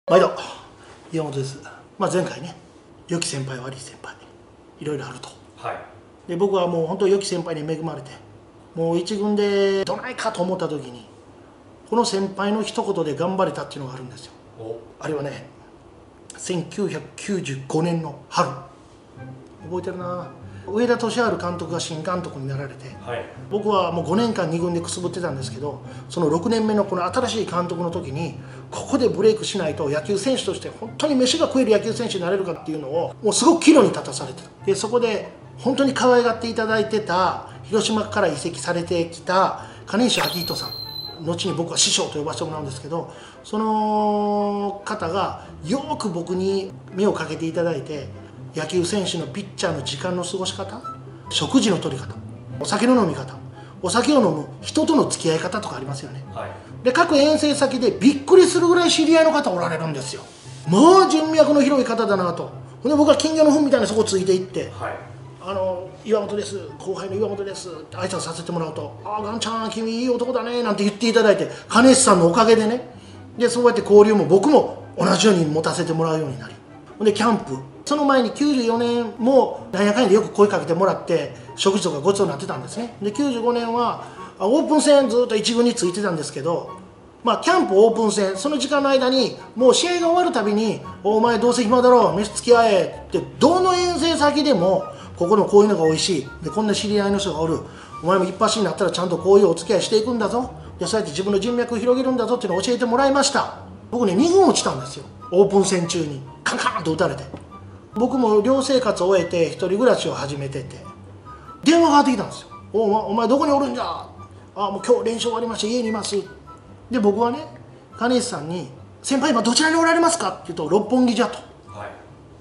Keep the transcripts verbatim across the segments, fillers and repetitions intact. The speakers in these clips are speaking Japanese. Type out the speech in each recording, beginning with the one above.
毎度岩本です。まあ、前回ね、良き先輩悪い先輩いろいろあると、はい、で僕はもう本当良き先輩に恵まれて、もう一軍でどないかと思った時にこの先輩の一言で頑張れたっていうのがあるんですよ。あれはね、せんきゅうひゃくきゅうじゅうごねんの春、覚えてるな。上田俊治監督が新監督になられて、はい、僕はもうごねんかんに軍でくすぶってたんですけど、そのろくねんめのこの新しい監督の時にここでブレイクしないと野球選手として本当に飯が食える野球選手になれるかっていうのをもうすごく岐路に立たされてた。でそこで本当に可愛がっていただいてた広島から移籍されてきた金石明人さん、後に僕は師匠と呼ばせてもらうんですけど、その方がよく僕に目をかけていただいて、野球選手のピッチャーの時間の過ごし方、食事の取り方、お酒の飲み方、お酒を飲む人との付き合い方とかありますよね、はい、で各遠征先でびっくりするぐらい知り合いの方おられるんですよ。まあ人脈の広い方だなと。で僕は金魚の糞みたいにそこついていって、はい、あの岩本です、後輩の岩本ですって挨拶させてもらうと、ああガンちゃん君いい男だねなんて言っていただいて、金石さんのおかげでね、でそうやって交流も僕も同じように持たせてもらうようになり、でキャンプ、その前にきゅうじゅうよねんもなんやかんやでよく声かけてもらって食事とかごちそうになってたんですね。できゅうじゅうごねんはオープン戦ずっと一軍についてたんですけど、まあキャンプオープン戦その時間の間にもう試合が終わるたびに「お前どうせ暇だろう飯付き合え」って、どの遠征先でもここのこういうのが美味しいで、こんな知り合いの人がおる、お前も一発になったらちゃんとこういうお付き合いしていくんだぞ、でそうやって自分の人脈を広げるんだぞっていうのを教えてもらいました。僕ねにぐん落ちたんですよ、オープン戦中にカンカンと打たれて。僕も寮生活を終えて一人暮らしを始めてて、電話がかかってきたんですよ。おお前、お前どこにおるんじゃ。あもう今日練習終わりまして家にいます。で僕はね金石さんに「先輩今どちらにおられますか?」って言うと「六本木じゃ」と、はい、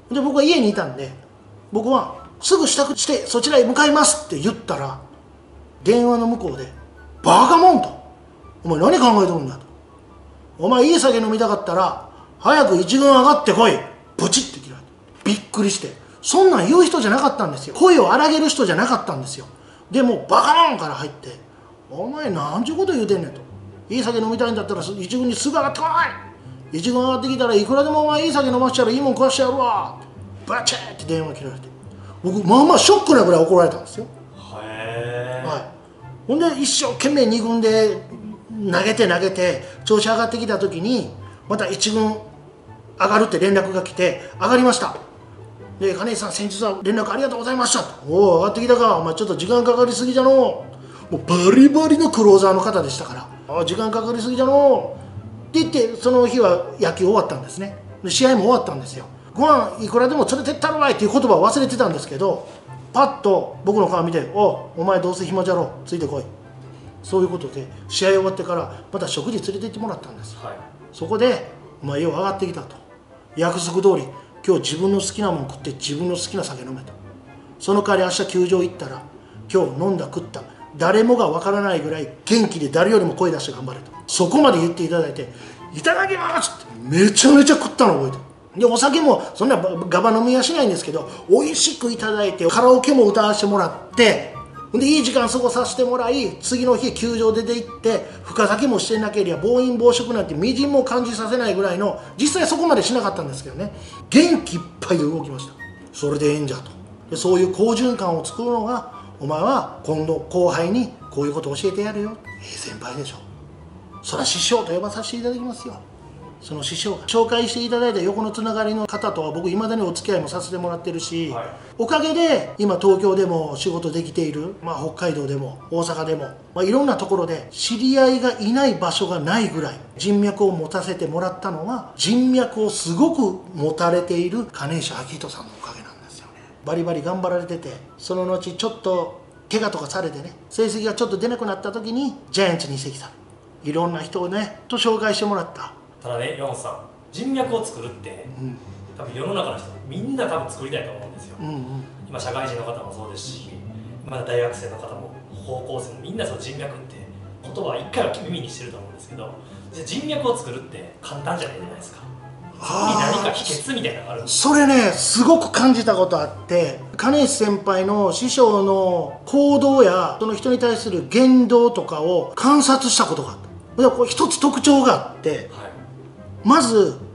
で僕は家にいたんで、僕は「すぐ支度してそちらへ向かいます」って言ったら、電話の向こうで「バカモン」と「お前何考えてるんだ」と「お前いい酒飲みたかったら早く一軍上がってこい」ブチッて切られて、びっくりして、そんなん言う人じゃなかったんですよ。声を荒げる人じゃなかったんですよ。でもバカモンから入って「お前なんちゅうこと言うてんねん」と「いい酒飲みたいんだったら一軍にすぐ上がってこい、一軍上がってきたらいくらでもお前いい酒飲ましたらいいもん食わしてやるわ」バチッって電話切られて、僕まあまあショックなぐらい怒られたんですよ。へえ、はい、ほんで一生懸命に軍で投げて投げて調子上がってきた時にまた一軍上がるって連絡が来て、上がりました。で金井さん先日は連絡ありがとうございましたと。おお上がってきたか、お前ちょっと時間かかりすぎじゃのう、もうバリバリのクローザーの方でしたから、あ時間かかりすぎじゃのうって言って、その日は野球終わったんですね。で試合も終わったんですよ。ご飯いくらでも連れてったるわいっていう言葉を忘れてたんですけど、パッと僕の顔見て「おお前どうせ暇じゃろついてこい」、そういうことで試合終わってからまた食事連れて行ってもらったんです、はい、そこで「お前よう上がってきた」と「約束通り今日自分の好きなもの食って自分の好きな酒飲め」と「その代わり明日球場行ったら今日飲んだ食った誰もが分からないぐらい元気で誰よりも声出して頑張れ」と、そこまで言っていただいて「いただきます」ってめちゃめちゃ食ったの覚えてる。でお酒もそんなガバ飲みはしないんですけど、美味しくいただいてカラオケも歌わせてもらって、でいい時間過ごさせてもらい、次の日球場出て行って深酒もしてなければ暴飲暴食なんてみじんも感じさせないぐらいの、実際そこまでしなかったんですけどね、元気いっぱいで動きました。それでええんじゃと。でそういう好循環を作るのが、お前は今度後輩にこういうこと教えてやるよ、ええ先輩でしょ、そりゃ師匠と呼ばさせていただきますよ。その師匠が紹介していただいた横のつながりの方とは僕いまだにお付き合いもさせてもらってるし、はい、おかげで今東京でも仕事できている、まあ、北海道でも大阪でも、まあ、いろんなところで知り合いがいない場所がないぐらい人脈を持たせてもらったのは、人脈をすごく持たれている金石明人さんのおかげなんですよね。バリバリ頑張られてて、その後ちょっと怪我とかされてね、成績がちょっと出なくなった時にジャイアンツに移籍され、いろんな人をねと紹介してもらった。 ただね、山本さん、人脈を作るって、うん、多分世の中の人みんな多分作りたいと思うんですよ、うんうん、今社会人の方もそうですし、まだ大学生の方も高校生もみんなその人脈って言葉は一回は耳にしてると思うんですけど、人脈を作るって簡単じゃないじゃないですか。そこに何か秘訣みたいなのがあるんですか？ それねすごく感じたことあって、金石先輩の師匠の行動やその人に対する言動とかを観察したことがあった。でこれ一つ特徴があって、はい、まず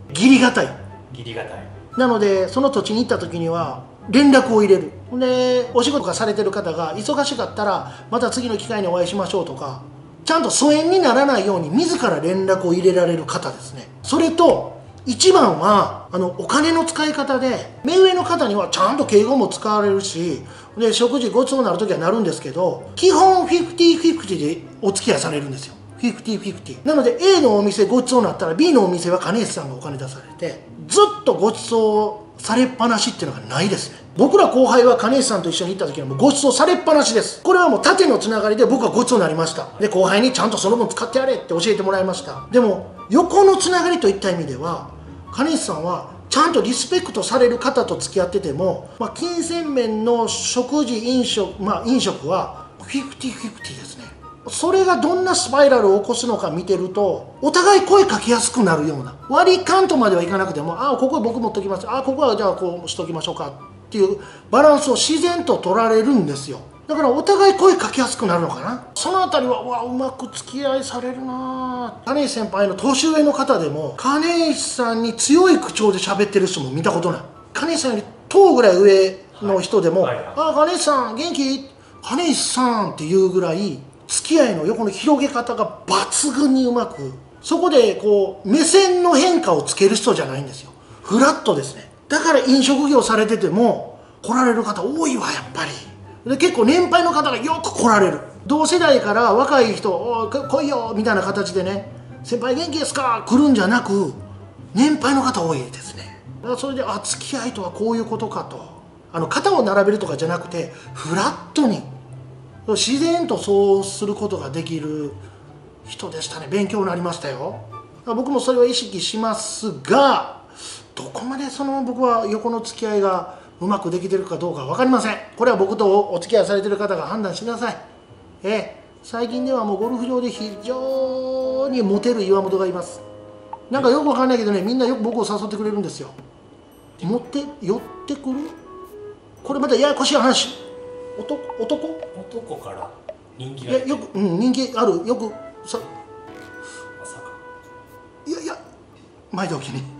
義理がたい義理がたいなのでその土地に行った時には連絡を入れる。でお仕事がされてる方が忙しかったらまた次の機会にお会いしましょうとか、ちゃんと疎遠にならないように自ら連絡を入れられる方ですね。それと一番はあのお金の使い方で、目上の方にはちゃんと敬語も使われるし、で食事ごちそうになる時はなるんですけど、基本フィフティーフィフティーでお付き合いされるんですよ。フィフティーフィフティーなので A のお店ごちそうになったら B のお店は金石さんがお金出されて、ずっとごちそうされっぱなしっていうのがないですね。僕ら後輩は金石さんと一緒に行った時はもうごちそうされっぱなしです。これはもう縦のつながりで僕はごちそうになりました。で後輩にちゃんとその分使ってやれって教えてもらいました。でも横のつながりといった意味では金石さんはちゃんとリスペクトされる方と付き合ってても、まあ、金銭面の食事飲食、まあ、飲食はフィフティーフィフティーですね。それがどんなスパイラルを起こすのか見てると、お互い声かけやすくなるような、割り勘とまではいかなくても、ああここは僕持っときます、ああここはじゃあこうしときましょうかっていうバランスを自然と取られるんですよ。だからお互い声かけやすくなるのかな。そのあたりはうわうまく付き合いされるな。金石先輩の年上の方でも金石さんに強い口調で喋ってる人も見たことない。金石さんより等ぐらい上の人でも「はいはいはい、ああ金石さん元気?」「金石さん」っていうぐらい付き合いの横の広げ方が抜群にうまく、そこでこう目線の変化をつける人じゃないんですよ。フラットですね。だから飲食業されてても来られる方多いわやっぱり。で結構年配の方がよく来られる。同世代から若い人「おい来いよ」みたいな形でね「先輩元気ですか?」来るんじゃなく、年配の方多いですね。だからそれであ付き合いとはこういうことかと、あの肩を並べるとかじゃなくてフラットに自然とそうすることができる人でしたね。勉強になりましたよ。僕もそれを意識しますが、どこまでその僕は横の付き合いがうまくできてるかどうか分かりません。これは僕とお付き合いされてる方が判断してください。ええ、最近ではもうゴルフ場で非常にモテる岩本がいます。なんかよく分かんないけどね、みんなよく僕を誘ってくれるんですよ。持って寄ってくる、これまたややこしい話。男男男から人気がいやよく、うん、人気あるよくさまさかいやいや前でおきに